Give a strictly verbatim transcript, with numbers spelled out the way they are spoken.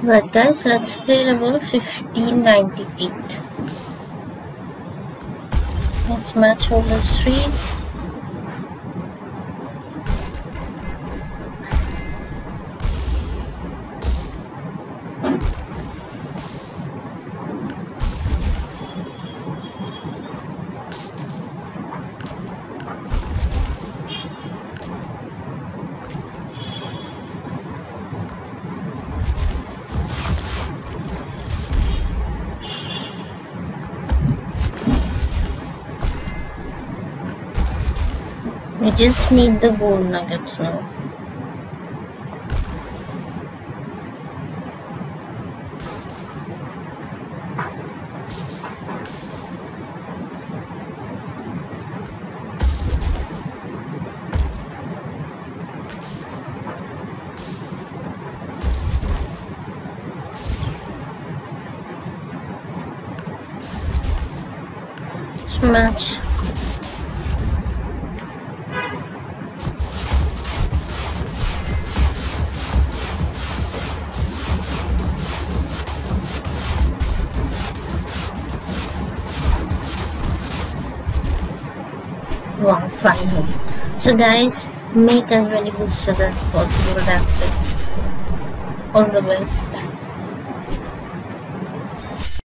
But guys, let's play level fifteen ninety-eight. Let's match over three. We just need the gold nuggets now. Match. Wow, finally. So guys, make as many boosters as possible. That's it. All the best.